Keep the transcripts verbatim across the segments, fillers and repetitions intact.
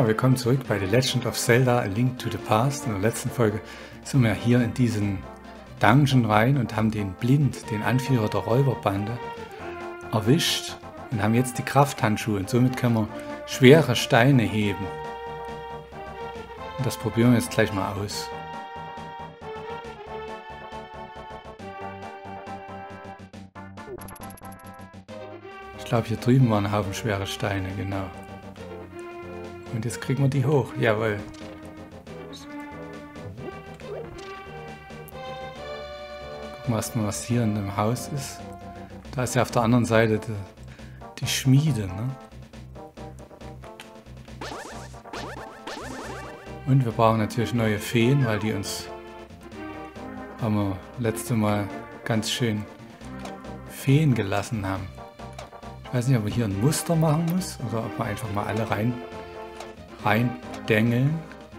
Ja, willkommen zurück bei The Legend of Zelda: A Link to the Past. In der letzten Folge sind wir hier in diesen Dungeon rein und haben den Blind, den Anführer der Räuberbande, erwischt und haben jetzt die Krafthandschuhe und somit können wir schwere Steine heben. Und das probieren wir jetzt gleich mal aus. Ich glaube, hier drüben waren ein Haufen schwere Steine, genau. Und jetzt kriegen wir die hoch, jawohl. Gucken wir erstmal, was hier in dem Haus ist. Da ist ja auf der anderen Seite die, die Schmiede, ne? Und wir brauchen natürlich neue Feen, weil die uns, haben wir letzte Mal ganz schön Feen gelassen haben. Ich weiß nicht, ob wir hier ein Muster machen muss oder ob wir einfach mal alle rein reindengeln.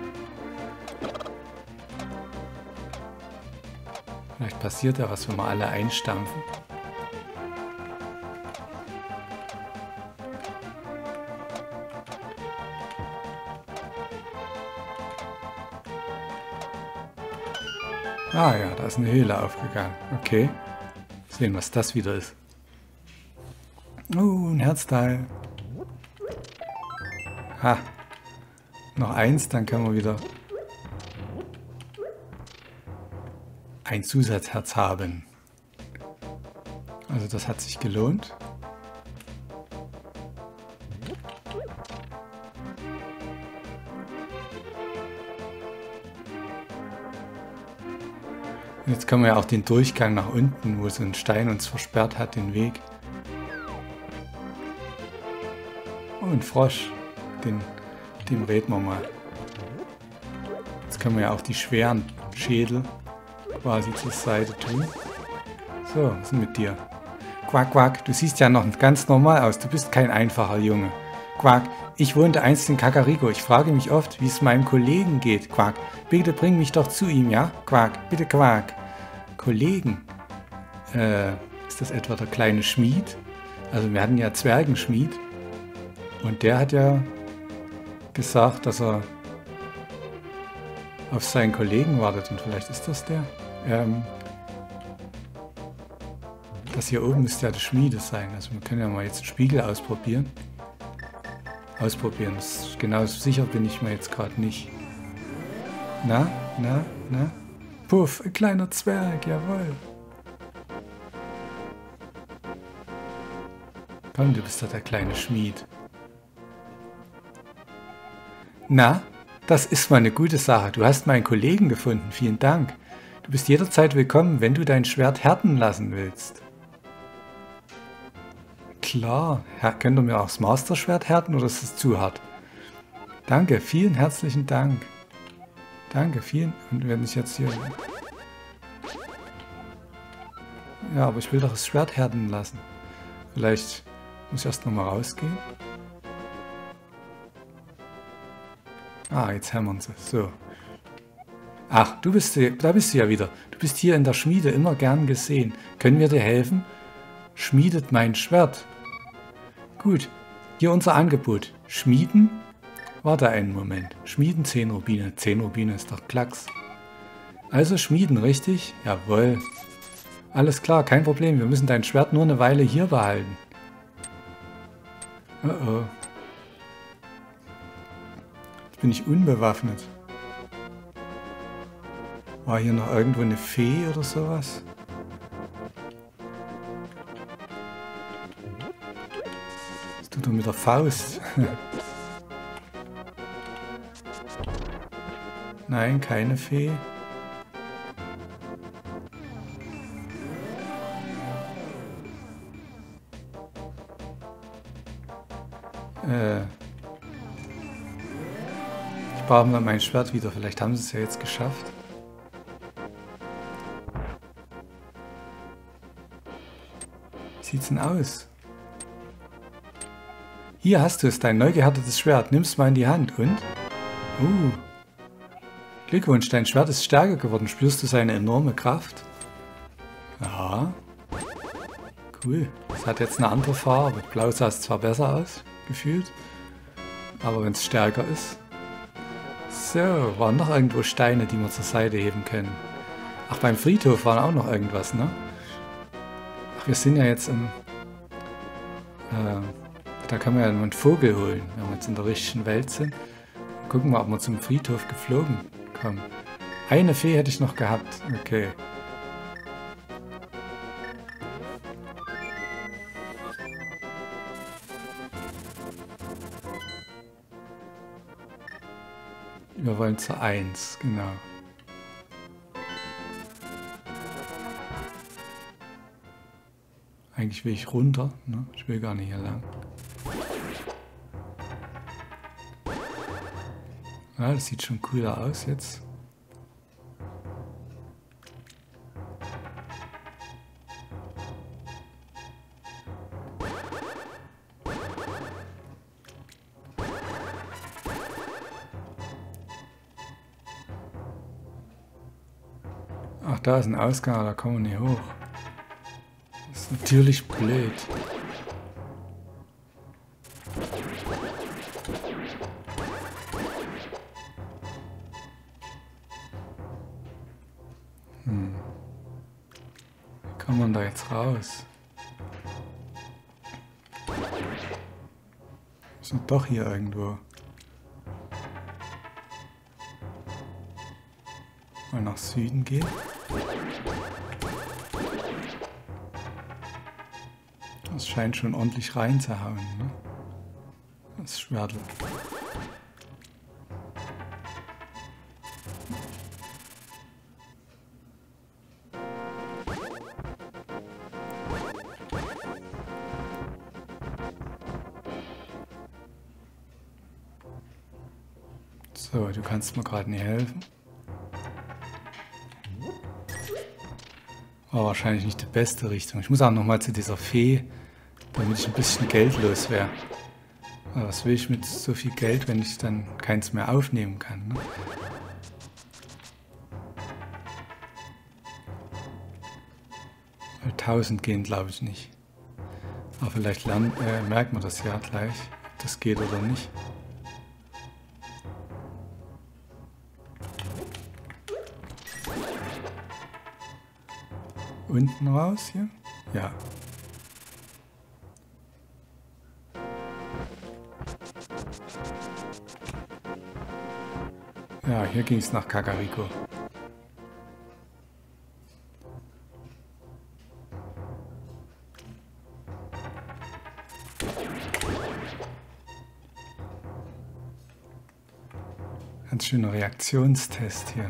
Vielleicht passiert ja was, wenn wir alle einstampfen. Ah ja, da ist eine Höhle aufgegangen. Okay. Sehen, was das wieder ist. Oh, ein Herzteil. Ha. Noch eins, dann können wir wieder ein Zusatzherz haben. Also das hat sich gelohnt. Jetzt können wir ja auch den Durchgang nach unten, wo so ein Stein uns versperrt hat, den Weg. Oh, ein Frosch. Den, dem reden wir mal. Jetzt können wir ja auch die schweren Schädel quasi zur Seite tun. So, was ist denn mit dir? Quack, quack, du siehst ja noch ganz normal aus. Du bist kein einfacher Junge. Quack, ich wohnte einst in Kakariko. Ich frage mich oft, wie es meinem Kollegen geht. Quack, bitte bring mich doch zu ihm, ja? Quack, bitte Quack. Kollegen. Äh, ist das etwa der kleine Schmied? Also wir hatten ja Zwergenschmied. Und der hat ja gesagt, dass er auf seinen Kollegen wartet. Und vielleicht ist das der. Ähm, das hier oben müsste ja der Schmiede sein. Also wir können ja mal jetzt einen Spiegel ausprobieren. Ausprobieren. Das, genau sicher bin ich mir jetzt gerade nicht. Na, na, na. Puff, ein kleiner Zwerg, jawohl. Komm, du bist doch der kleine Schmied. Na, das ist mal eine gute Sache. Du hast meinen Kollegen gefunden. Vielen Dank. Du bist jederzeit willkommen, wenn du dein Schwert härten lassen willst. Klar. Könnt ihr mir auch das Master-Schwert härten oder ist es zu hart? Danke, vielen herzlichen Dank. Danke, vielen. Und wenn ich jetzt hier... Ja, aber ich will doch das Schwert härten lassen. Vielleicht muss ich erst nochmal rausgehen. Ah, jetzt hämmern sie. So. Ach, du bist, da bist du ja wieder. Du bist hier in der Schmiede immer gern gesehen. Können wir dir helfen? Schmiedet mein Schwert. Gut. Hier unser Angebot. Schmieden? Warte einen Moment. Schmieden zehn Rubine. zehn Rubine ist doch Klacks. Also schmieden, richtig? Jawohl. Alles klar, kein Problem. Wir müssen dein Schwert nur eine Weile hier behalten. Oh oh. Jetzt bin ich unbewaffnet. War hier noch irgendwo eine Fee oder sowas? Was tut er mit der Faust? Nein, keine Fee. Äh. Ich brauche mal mein Schwert wieder. Vielleicht haben sie es ja jetzt geschafft. Wie sieht's denn aus? Hier hast du es, dein neu gehärtetes Schwert. Nimm's mal in die Hand und... Uh. Glückwunsch, dein Schwert ist stärker geworden. Spürst du seine enorme Kraft? Ja. Cool. Das hat jetzt eine andere Farbe. Blau sah es zwar besser aus, gefühlt. Aber wenn es stärker ist. So, waren noch irgendwo Steine, die wir zur Seite heben können. Ach, beim Friedhof war auch noch irgendwas, ne? Ach, wir sind ja jetzt im... Äh, da kann man ja einen Vogel holen, wenn wir jetzt in der richtigen Welt sind. Gucken wir, ob wir zum Friedhof geflogen kommen. Eine Fee hätte ich noch gehabt. Okay. Wir wollen zur eins, genau. Eigentlich will ich runter, ne? Ich will gar nicht hier lang. Ja, das sieht schon cooler aus jetzt. Ach, da ist ein Ausgang, da kommen wir nicht hoch. Das ist natürlich blöd. Hm. Wie kommt man da jetzt raus? Wir sind doch hier irgendwo. Mal nach Süden gehen. Das scheint schon ordentlich reinzuhauen, ne? Das Schwertel. So, du kannst mir gerade nicht helfen. War wahrscheinlich nicht die beste Richtung. Ich muss auch nochmal zu dieser Fee, damit ich ein bisschen Geld los wäre. Aber was will ich mit so viel Geld, wenn ich dann keins mehr aufnehmen kann, ne? tausend gehen, glaube ich, nicht. Aber vielleicht lernen, äh, merkt man das ja gleich, ob das geht oder nicht. Unten raus hier? Ja. Ja, hier ging es nach Kakariko. Ganz schöner Reaktionstest hier.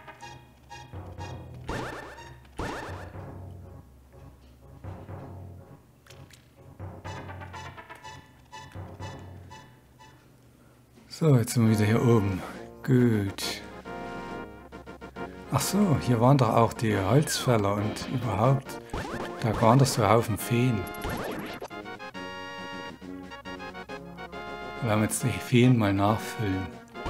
So, jetzt sind wir wieder hier oben. Gut. Ach so, hier waren doch auch die Holzfäller und überhaupt, da waren doch so Haufen Feen. Wir werden jetzt die Feen mal nachfüllen.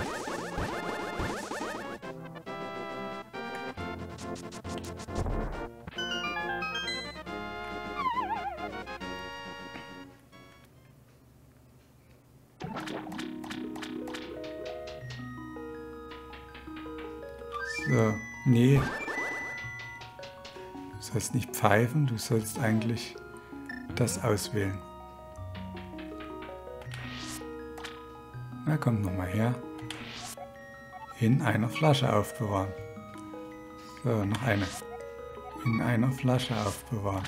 So, nee. Du sollst nicht pfeifen, du sollst eigentlich das auswählen. Na, kommt nochmal her. In einer Flasche aufbewahren. So, noch eine. In einer Flasche aufbewahren.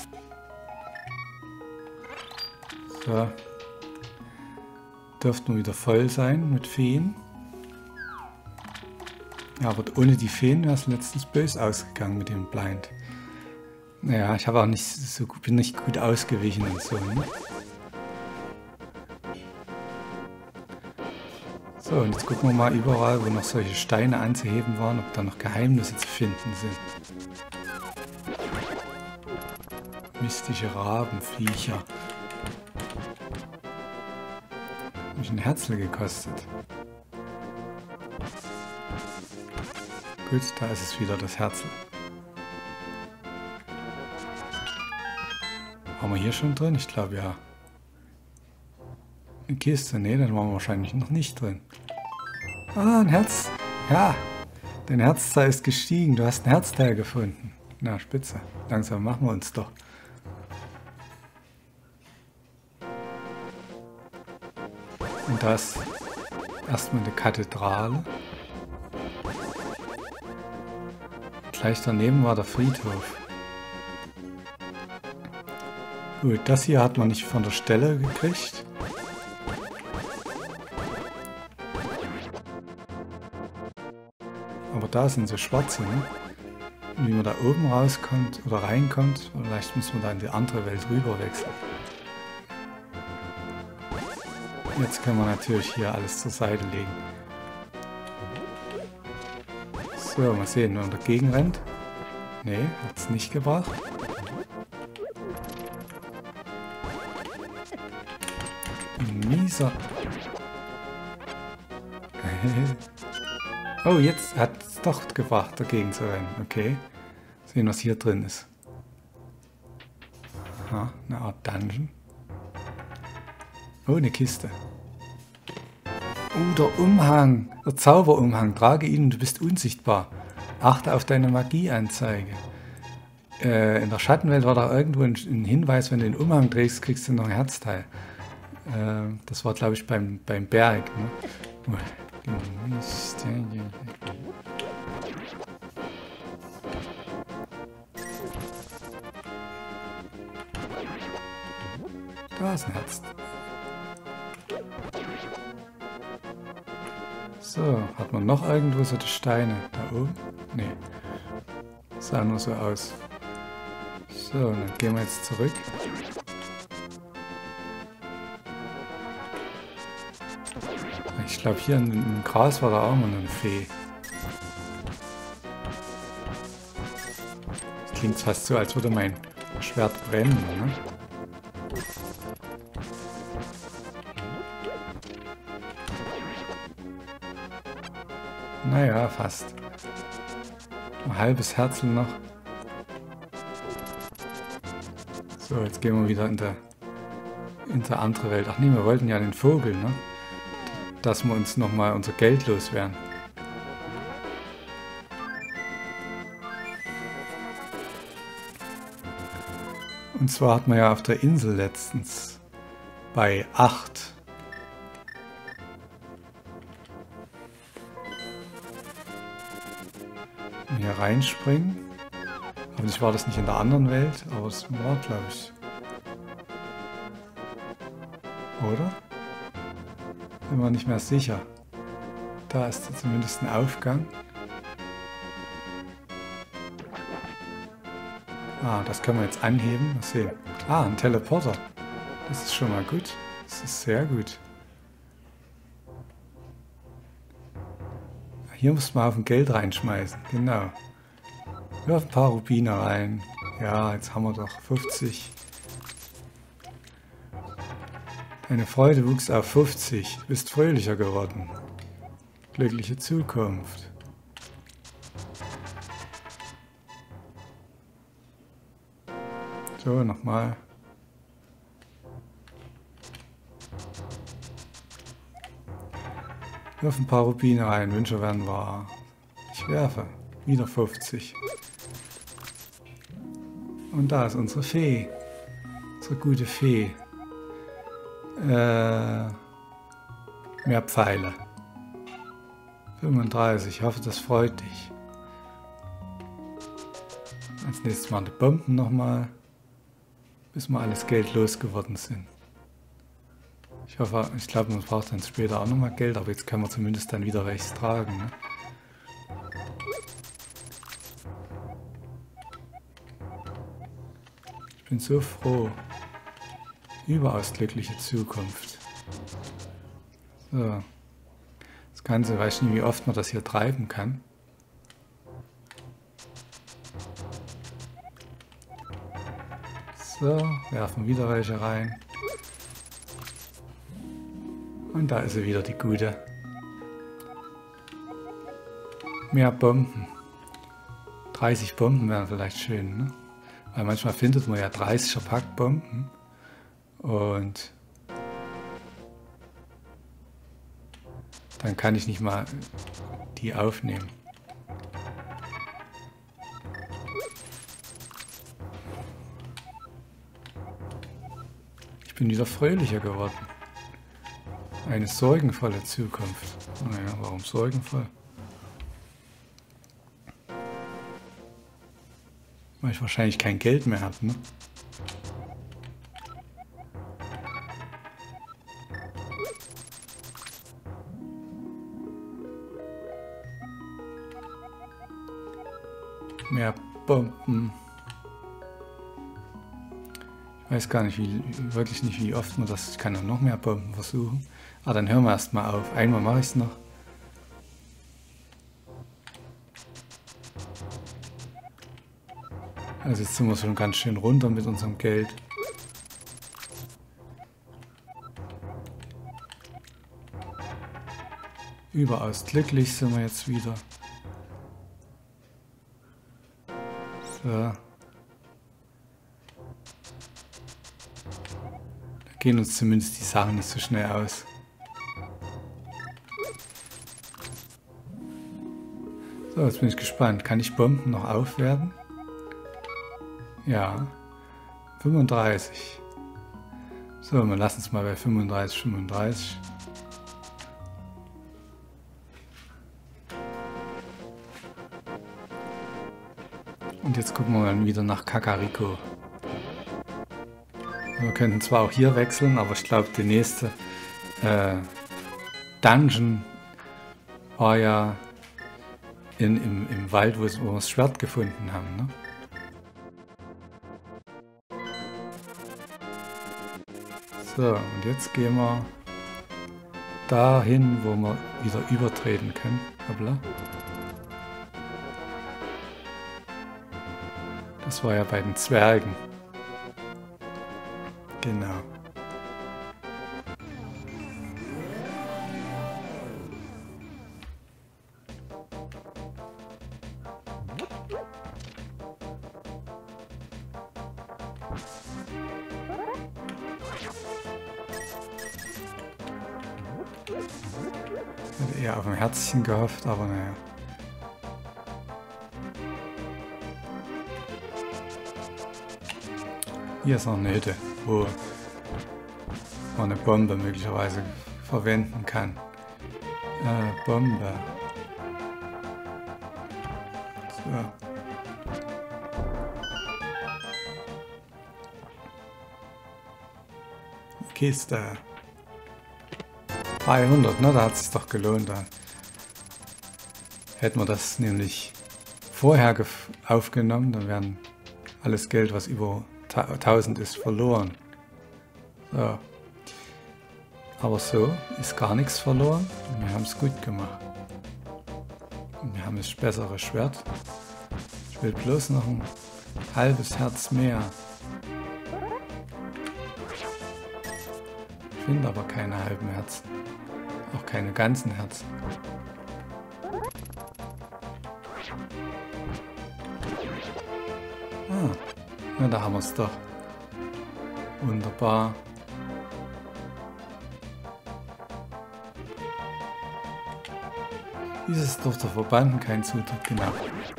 So. Dürften wieder voll sein mit Feen. Ja, aber ohne die Feen wäre es letztens böse ausgegangen mit dem Blind. Naja, ich habe auch nicht so, bin nicht gut ausgewichen und so, ne? So, und jetzt gucken wir mal überall, wo noch solche Steine anzuheben waren, ob da noch Geheimnisse zu finden sind. Mystische Rabenviecher. Hat mich ein Herzl gekostet. Gut, da ist es wieder, das Herzl. Waren wir hier schon drin? Ich glaube ja. Eine Kiste? Ne, dann waren wir wahrscheinlich noch nicht drin. Ah, ein Herz. Ja, dein Herzteil ist gestiegen. Du hast ein Herzteil gefunden. Na, spitze. Langsam machen wir uns doch. Und das erstmal eine Kathedrale. Gleich daneben war der Friedhof. Gut, das hier hat man nicht von der Stelle gekriegt. Aber da sind so schwarze, ne? Und wie man da oben rauskommt oder reinkommt, vielleicht muss man da in die andere Welt rüber wechseln. Jetzt können wir natürlich hier alles zur Seite legen. So, mal sehen, wenn man dagegen rennt. Ne, hat es nicht gebracht. Mieser. Oh, jetzt hat es doch gebracht, dagegen zu rennen. Okay. Sehen, was hier drin ist. Aha, eine Art Dungeon. Oh, eine Kiste. Oh, der Umhang. Der Zauberumhang. Trage ihn und du bist unsichtbar. Achte auf deine Magieanzeige. Äh, in der Schattenwelt war da irgendwo ein, ein Hinweis, wenn du den Umhang drehst, kriegst du noch ein Herzteil. Äh, das war, glaube ich, beim, beim Berg. Ne? Da ist ein Herz. So, hat man noch irgendwo so die Steine? Da oben? Nee. Sah nur so aus. So, dann gehen wir jetzt zurück. Ich glaube, hier im Gras war da auch mal eine Fee. Das klingt fast so, als würde mein Schwert brennen, ne? Naja, fast. Ein halbes Herzl noch. So, jetzt gehen wir wieder in der, in der andere Welt. Ach nee, wir wollten ja den Vogel, ne? Dass wir uns nochmal unser Geld loswerden. Und zwar hat man ja auf der Insel letztens bei acht hier reinspringen. Aber ich war das nicht in der anderen Welt, aber es war, glaube ich. Oder? Bin mir nicht mehr sicher. Da ist zumindest ein Aufgang. Ah, das können wir jetzt anheben. Mal sehen. Ah, ein Teleporter. Das ist schon mal gut. Das ist sehr gut. Hier muss man auf ein Geld reinschmeißen. Genau. Wirf ein paar Rubine rein. Ja, jetzt haben wir doch fünfzig. Deine Freude wuchs auf fünfzig. Du bist fröhlicher geworden. Glückliche Zukunft. So, nochmal. Wirf ein paar Rubine rein. Wünsche werden wahr. Ich werfe. Wieder fünfzig. Und da ist unsere Fee. Unsere gute Fee. Äh, mehr Pfeile. fünfunddreißig. Ich hoffe, das freut dich. Als nächstes mal die Bomben nochmal. Bis wir alles Geld losgeworden sind. Ich hoffe, ich glaube, man braucht dann später auch nochmal Geld, aber jetzt können wir zumindest dann wieder welches tragen. Ne? Ich bin so froh. Überaus glückliche Zukunft. So. Das Ganze, weiß ich nicht, wie oft man das hier treiben kann. So, werfen wieder welche rein. Und da ist sie wieder, die gute. Mehr Bomben. dreißig Bomben wären vielleicht schön, ne? Weil manchmal findet man ja dreißiger Pack Bomben. Und Dann kann ich nicht mal die aufnehmen. Ich bin wieder fröhlicher geworden. Eine sorgenvolle Zukunft. Naja, warum sorgenvoll? Weil ich wahrscheinlich kein Geld mehr habe, ne? Mehr Bomben. Ich weiß gar nicht, wie, wirklich nicht, wie oft man das... Ich kann noch mehr Bomben versuchen. Aber dann hören wir erstmal auf. Einmal mache ich es noch. Also jetzt sind wir schon ganz schön runter mit unserem Geld. Überaus glücklich sind wir jetzt wieder. So. Da gehen uns zumindest die Sachen nicht so schnell aus. So, jetzt bin ich gespannt. Kann ich Bomben noch aufwerten? Ja. fünfunddreißig. So, wir lassen es mal bei fünfunddreißig, fünfunddreißig. Und jetzt gucken wir dann wieder nach Kakariko. Wir könnten zwar auch hier wechseln, aber ich glaube, die nächste äh, Dungeon war ja in, im, im Wald, wo, es, wo wir das Schwert gefunden haben. Ne? So, und jetzt gehen wir dahin, wo wir wieder übertreten können. Hoppla. Das war ja bei den Zwergen. Genau. Ich hätte eher auf ein Herzchen gehofft, aber naja. Hier ist noch eine Hütte, wo man eine Bombe möglicherweise verwenden kann. Äh, Bombe. So. Kiste. dreihundert, ne? Da hat es sich doch gelohnt. Da hätten wir das nämlich vorher aufgenommen, dann wären alles Geld, was über tausend ist, verloren. So. Aber so ist gar nichts verloren. Wir haben es gut gemacht. Und wir haben das bessere Schwert. Ich will bloß noch ein halbes Herz mehr. Ich finde aber keine halben Herzen. Auch keine ganzen Herzen. Ah, na, da haben wir es doch. Wunderbar. Dieses durch der Verbanden kein Zutritt, genau.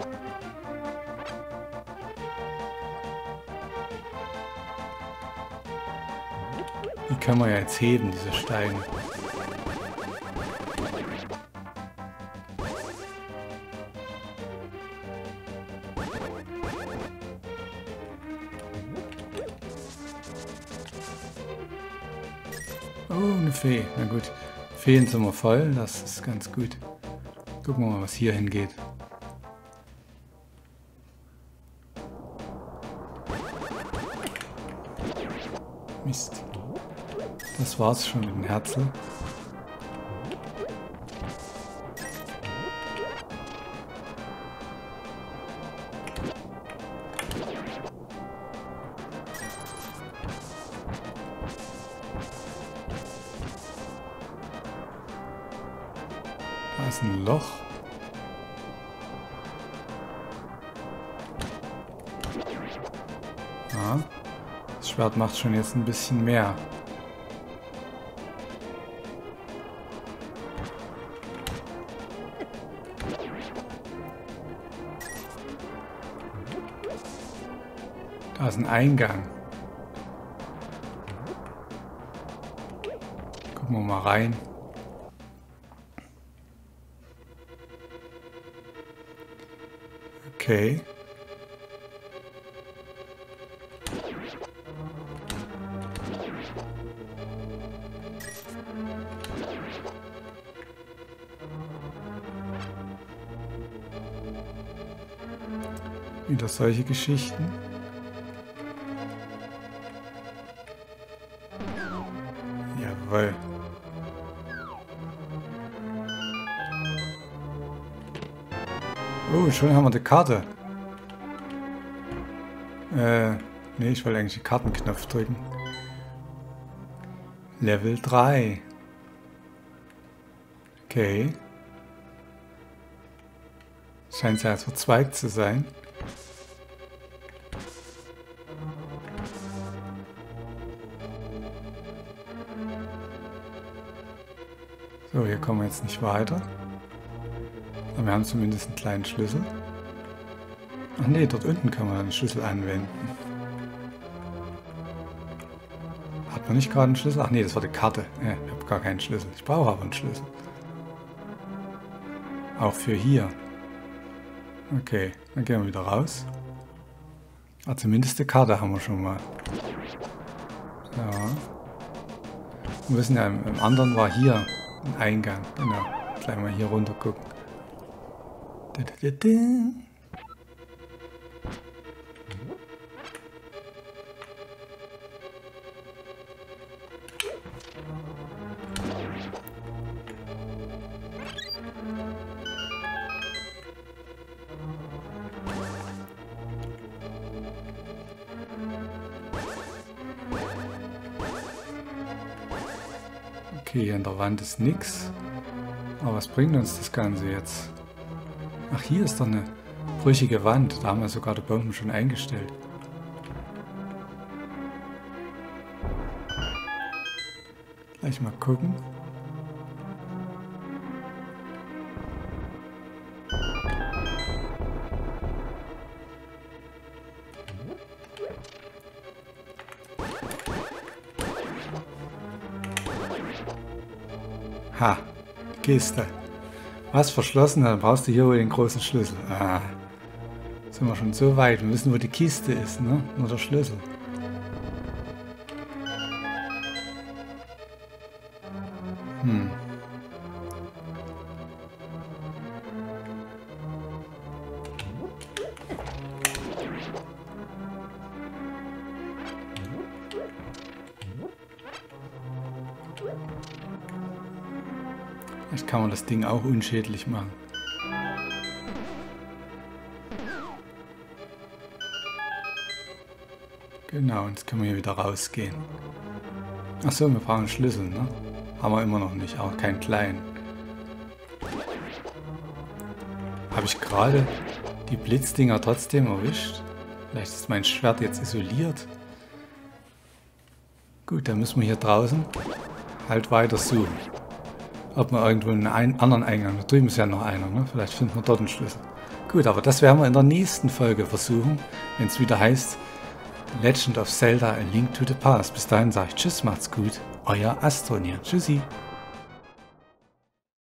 Die können wir ja jetzt heben, diese Steine. Oh, eine Fee. Na gut. Feen sind wir voll, das ist ganz gut. Gucken wir mal, was hier hingeht. Mist. Das war's schon mit den Herzen. Da ist ein Loch. Ja, das Schwert macht schon jetzt ein bisschen mehr. Da ist ein Eingang. Gucken wir mal rein. Okay. Wieder solche Geschichten. Jawohl. Oh, schon haben wir die Karte. Äh, nee, ich wollte eigentlich den Kartenknopf drücken. Level drei. Okay. Scheint ja verzweigt zu sein. So, hier kommen wir jetzt nicht weiter. Aber wir haben zumindest einen kleinen Schlüssel. Ach nee, dort unten kann man den Schlüssel anwenden. Hat man nicht gerade einen Schlüssel? Ach nee, das war die Karte. Ja, ich habe gar keinen Schlüssel. Ich brauche aber einen Schlüssel. Auch für hier. Okay, dann gehen wir wieder raus. Ah, zumindest die Karte haben wir schon mal. Ja. Wir wissen ja, im, im anderen war hier ein Eingang. Genau. Gleich mal hier runter gucken. Da, da, da, da. Okay, hier an der Wand ist nichts. Aber was bringt uns das Ganze jetzt? Ach, hier ist doch eine brüchige Wand. Da haben wir sogar die Bomben schon eingestellt. Gleich mal gucken. Ha, die Kiste. Was, verschlossen? Dann brauchst du hier wohl den großen Schlüssel. Ah, sind wir schon so weit. Wir wissen, wo die Kiste ist, ne? Nur der Schlüssel. Hm. Vielleicht kann man das Ding auch unschädlich machen. Genau, und jetzt können wir hier wieder rausgehen. Achso, wir brauchen einen Schlüssel, ne? Haben wir immer noch nicht, auch keinen kleinen. Habe ich gerade die Blitzdinger trotzdem erwischt? Vielleicht ist mein Schwert jetzt isoliert. Gut, dann müssen wir hier draußen halt weiter suchen. Ob wir irgendwo einen ein anderen Eingang, da drüben ist ja noch einer, ne? Vielleicht finden wir dort einen Schlüssel. Gut, aber das werden wir in der nächsten Folge versuchen, wenn es wieder heißt Legend of Zelda: A Link to the Past. Bis dahin sage ich Tschüss, macht's gut, euer Astronier. Tschüssi.